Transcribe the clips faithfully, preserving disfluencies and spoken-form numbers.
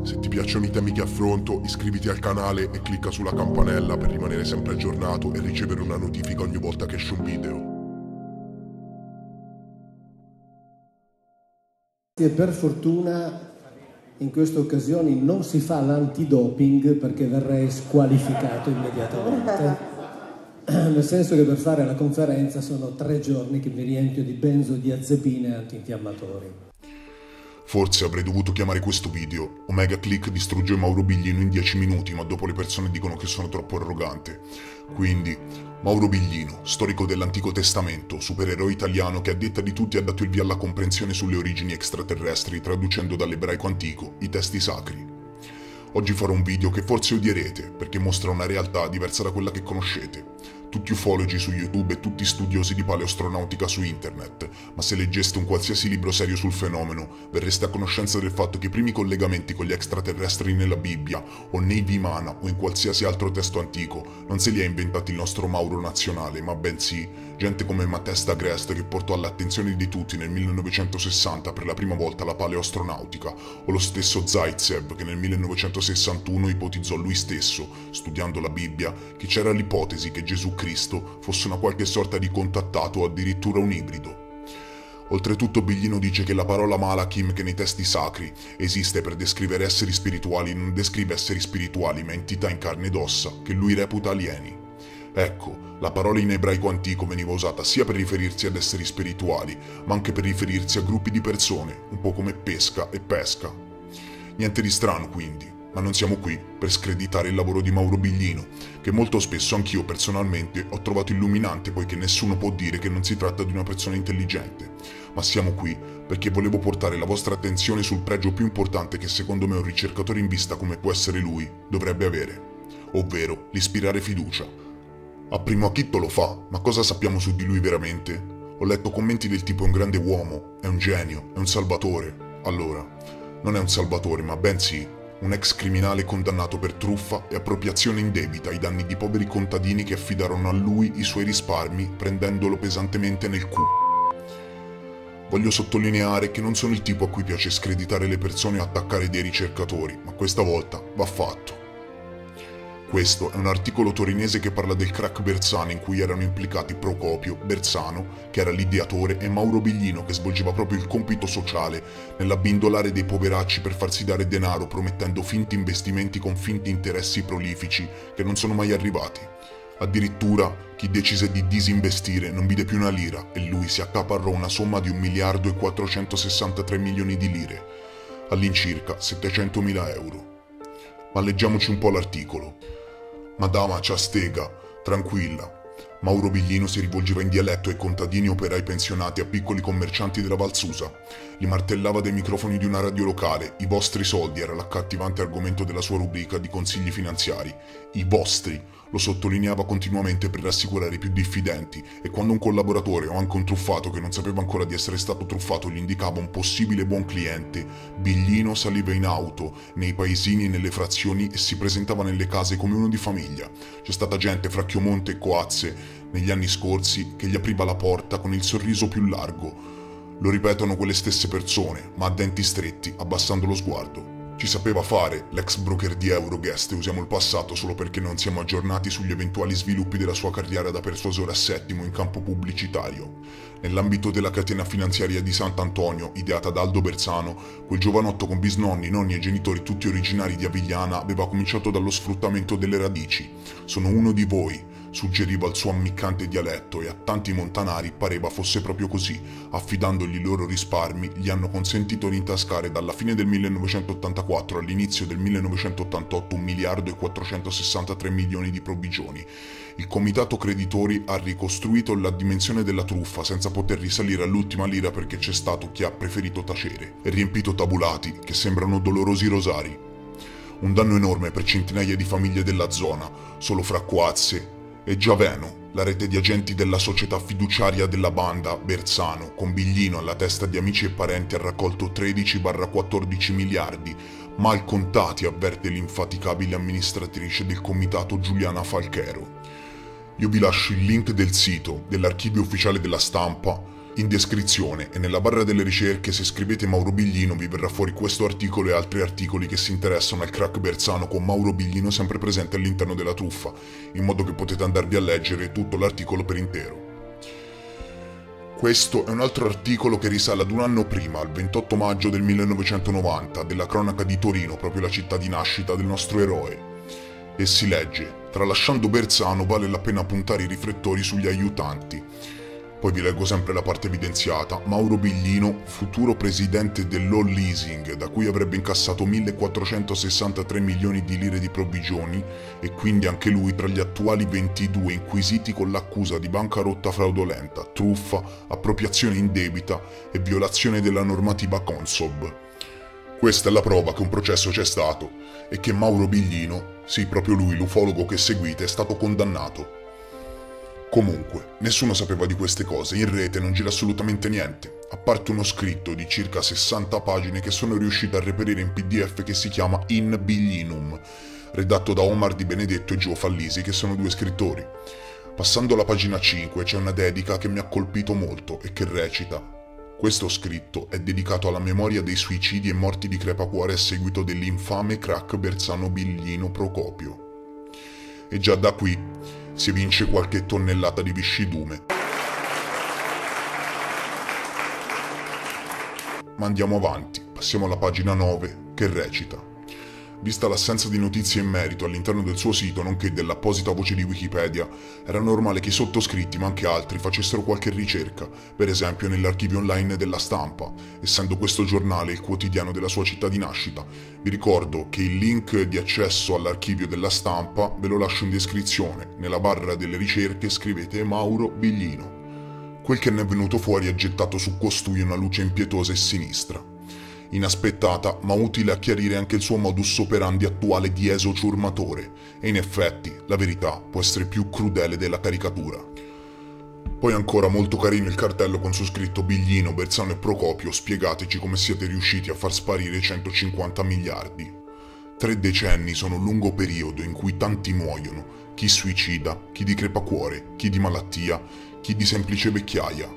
Se ti piacciono i temi che affronto, iscriviti al canale e clicca sulla campanella per rimanere sempre aggiornato e ricevere una notifica ogni volta che esce un video. E per fortuna in queste occasioni non si fa l'antidoping perché verrei squalificato immediatamente. Nel senso che per fare la conferenza sono tre giorni che mi riempio di benzodiazepine e antinfiammatori. Forse avrei dovuto chiamare questo video Omega Click distrugge Mauro Biglino in dieci minuti, ma dopo le persone dicono che sono troppo arrogante. Quindi, Mauro Biglino, storico dell'Antico Testamento, supereroe italiano che a detta di tutti ha dato il via alla comprensione sulle origini extraterrestri traducendo dall'ebraico antico i testi sacri. Oggi farò un video che forse odierete, perché mostra una realtà diversa da quella che conoscete. Tutti ufologi su YouTube e tutti studiosi di paleoastronautica su internet, ma se leggeste un qualsiasi libro serio sul fenomeno, verreste a conoscenza del fatto che i primi collegamenti con gli extraterrestri nella Bibbia, o nei Vimana, o in qualsiasi altro testo antico, non se li ha inventati il nostro Mauro nazionale, ma bensì gente come Matthäus d'Agreste che portò all'attenzione di tutti nel millenovecentosessanta per la prima volta la paleoastronautica, o lo stesso Zaitsev che nel millenovecentosessantuno ipotizzò lui stesso, studiando la Bibbia, che c'era l'ipotesi che Gesù Cristo fosse una qualche sorta di contattato o addirittura un ibrido. Oltretutto Biglino dice che la parola Malachim che nei testi sacri esiste per descrivere esseri spirituali non descrive esseri spirituali ma entità in carne ed ossa che lui reputa alieni. Ecco, la parola in ebraico antico veniva usata sia per riferirsi ad esseri spirituali ma anche per riferirsi a gruppi di persone, un po' come pesca e pesca. Niente di strano quindi. Ma non siamo qui per screditare il lavoro di Mauro Biglino, che molto spesso anch'io personalmente ho trovato illuminante poiché nessuno può dire che non si tratta di una persona intelligente. Ma siamo qui perché volevo portare la vostra attenzione sul pregio più importante che secondo me un ricercatore in vista come può essere lui dovrebbe avere, ovvero l'ispirare fiducia. A primo acchitto lo fa, ma cosa sappiamo su di lui veramente? Ho letto commenti del tipo è un grande uomo, è un genio, è un salvatore. Allora, non è un salvatore ma bensì un ex criminale condannato per truffa e appropriazione indebita ai danni di poveri contadini che affidarono a lui i suoi risparmi prendendolo pesantemente nel culo. Voglio sottolineare che non sono il tipo a cui piace screditare le persone o attaccare dei ricercatori, ma questa volta va fatto. Questo è un articolo torinese che parla del crack Bersano in cui erano implicati Procopio, Bersano, che era l'ideatore, e Mauro Biglino che svolgeva proprio il compito sociale nell'abbindolare dei poveracci per farsi dare denaro promettendo finti investimenti con finti interessi prolifici che non sono mai arrivati. Addirittura chi decise di disinvestire non vide più una lira e lui si accaparrò una somma di un miliardo e quattrocentosessantatré milioni di lire, all'incirca settecentomila euro. Ma leggiamoci un po' l'articolo. Madama Ciastega, tranquilla. Mauro Biglino si rivolgeva in dialetto ai contadini operai pensionati a piccoli commercianti della Valsusa. Li martellava dai microfoni di una radio locale. I vostri soldi era l'accattivante argomento della sua rubrica di consigli finanziari. I vostri, lo sottolineava continuamente per rassicurare i più diffidenti e quando un collaboratore o anche un truffato che non sapeva ancora di essere stato truffato gli indicava un possibile buon cliente, Biglino saliva in auto, nei paesini e nelle frazioni e si presentava nelle case come uno di famiglia. C'è stata gente fra Chiomonte e Coazze negli anni scorsi che gli apriva la porta con il sorriso più largo. Lo ripetono quelle stesse persone, ma a denti stretti, abbassando lo sguardo. Ci sapeva fare l'ex broker di Euroguest e usiamo il passato solo perché non siamo aggiornati sugli eventuali sviluppi della sua carriera da persuasore a settimo in campo pubblicitario. Nell'ambito della catena finanziaria di Sant'Antonio, ideata da Aldo Bersano, quel giovanotto con bisnonni, nonni e genitori tutti originari di Avigliana aveva cominciato dallo sfruttamento delle radici. Sono uno di voi, suggeriva il suo ammiccante dialetto e a tanti montanari pareva fosse proprio così. Affidandogli i loro risparmi, gli hanno consentito di intascare dalla fine del millenovecentottantaquattro all'inizio del millenovecentottantotto un miliardo e quattrocentosessantatré milioni di provvigioni. Il comitato creditori ha ricostruito la dimensione della truffa senza poter risalire all'ultima lira perché c'è stato chi ha preferito tacere e riempito tabulati che sembrano dolorosi rosari. Un danno enorme per centinaia di famiglie della zona, solo fra Coazze e Giaveno, la rete di agenti della società fiduciaria della banda Bersano, con Biglino alla testa di amici e parenti, ha raccolto tredici quattordici miliardi, mal contati, avverte l'infaticabile amministratrice del comitato Giuliana Falchero. Io vi lascio il link del sito, dell'archivio ufficiale della stampa In descrizione e nella barra delle ricerche, se scrivete Mauro Biglino, vi verrà fuori questo articolo e altri articoli che si interessano al crack bersano, con Mauro Biglino sempre presente all'interno della truffa, in modo che potete andarvi a leggere tutto l'articolo per intero. Questo è un altro articolo che risale ad un anno prima, al ventotto maggio del millenovecentonovanta, della cronaca di Torino, proprio la città di nascita del nostro eroe. E si legge: tralasciando Bersano vale la pena puntare i riflettori sugli aiutanti. Poi vi leggo sempre la parte evidenziata. Mauro Biglino, futuro presidente dell'All Leasing, da cui avrebbe incassato millequattrocentosessantatré milioni di lire di provvigioni, e quindi anche lui tra gli attuali ventidue inquisiti con l'accusa di bancarotta fraudolenta, truffa, appropriazione indebita e violazione della normativa Consob. Questa è la prova che un processo c'è stato e che Mauro Biglino, sì proprio lui, l'ufologo che seguite, è stato condannato. Comunque, nessuno sapeva di queste cose, in rete non gira assolutamente niente, a parte uno scritto di circa sessanta pagine che sono riuscito a reperire in P D F che si chiama In Biglinum, redatto da Omar Di Benedetto e Gio Fallisi, che sono due scrittori. Passando alla pagina cinque c'è una dedica che mi ha colpito molto e che recita: questo scritto è dedicato alla memoria dei suicidi e morti di crepacuore a seguito dell'infame crack bersano Biglino Procopio. E già da qui si evince qualche tonnellata di viscidume. Ma andiamo avanti, passiamo alla pagina nove, che recita: vista l'assenza di notizie in merito all'interno del suo sito, nonché dell'apposita voce di Wikipedia, era normale che i sottoscritti, ma anche altri, facessero qualche ricerca, per esempio nell'archivio online della Stampa, essendo questo giornale il quotidiano della sua città di nascita. Vi ricordo che il link di accesso all'archivio della Stampa ve lo lascio in descrizione, nella barra delle ricerche scrivete Mauro Biglino. Quel che ne è venuto fuori ha gettato su costui una luce impietosa e sinistra. Inaspettata, ma utile a chiarire anche il suo modus operandi attuale di esociurmatore, e in effetti la verità può essere più crudele della caricatura. Poi ancora molto carino il cartello con su scritto Biglino, Bersano e Procopio, spiegateci come siete riusciti a far sparire centocinquanta miliardi. Tre decenni sono un lungo periodo in cui tanti muoiono, chi suicida, chi di crepacuore, chi di malattia, chi di semplice vecchiaia.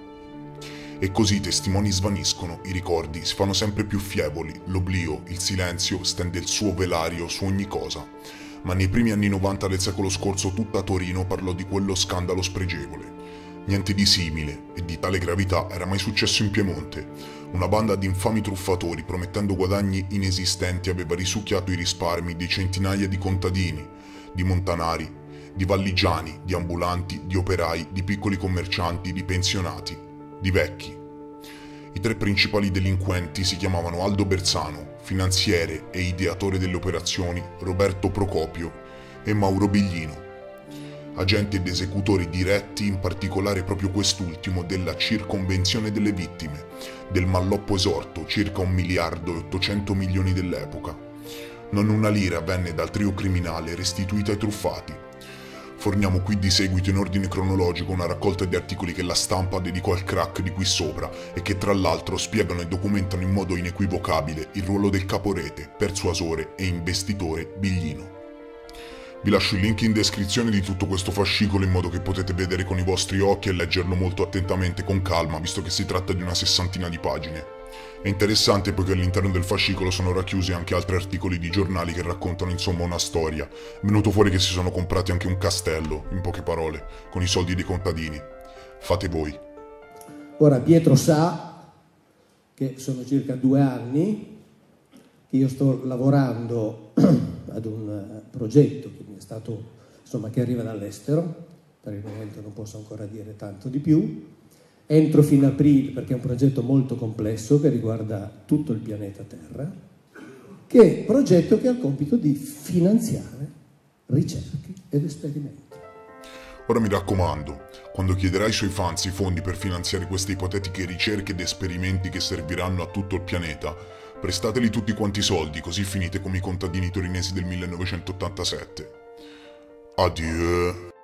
E così i testimoni svaniscono, i ricordi si fanno sempre più fievoli, l'oblio, il silenzio stende il suo velario su ogni cosa. Ma nei primi anni novanta del secolo scorso tutta Torino parlò di quello scandalo spregevole. Niente di simile e di tale gravità era mai successo in Piemonte. Una banda di infami truffatori, promettendo guadagni inesistenti, aveva risucchiato i risparmi di centinaia di contadini, di montanari, di valligiani, di ambulanti, di operai, di piccoli commercianti, di pensionati, di vecchi. I tre principali delinquenti si chiamavano Aldo Bersano, finanziere e ideatore delle operazioni, Roberto Procopio e Mauro Biglino, agenti ed esecutori diretti, in particolare proprio quest'ultimo, della circonvenzione delle vittime, del malloppo esorto, circa un miliardo e ottocento milioni dell'epoca. Non una lira venne dal trio criminale restituita ai truffati. Forniamo qui di seguito in ordine cronologico una raccolta di articoli che la Stampa dedicò al crack di qui sopra e che tra l'altro spiegano e documentano in modo inequivocabile il ruolo del caporete, persuasore e investitore Biglino. Vi lascio il link in descrizione di tutto questo fascicolo in modo che potete vedere con i vostri occhi e leggerlo molto attentamente con calma, visto che si tratta di una sessantina di pagine. È interessante poiché all'interno del fascicolo sono racchiusi anche altri articoli di giornali che raccontano insomma una storia. È venuto fuori che si sono comprati anche un castello, in poche parole, con i soldi dei contadini. Fate voi. Ora Pietro sa che sono circa due anni che io sto lavorando ad un progetto che mi è stato, insomma, che arriva dall'estero. Per il momento non posso ancora dire tanto di più. Entro fino a aprile, perché è un progetto molto complesso che riguarda tutto il pianeta Terra, che è un progetto che ha il compito di finanziare ricerche ed esperimenti. Ora mi raccomando, quando chiederai ai suoi fans i fondi per finanziare queste ipotetiche ricerche ed esperimenti che serviranno a tutto il pianeta, prestateli tutti quanti i soldi, così finite come i contadini torinesi del millenovecentottantasette. Adieu.